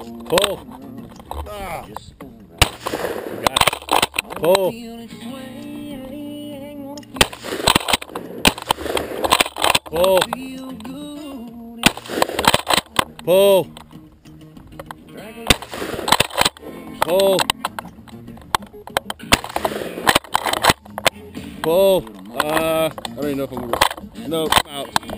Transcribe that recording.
Pull. Ah. Got it. Pull. Pull. Pull. Pull. Pull. I don't even know if I'm gonna. No, I'm out.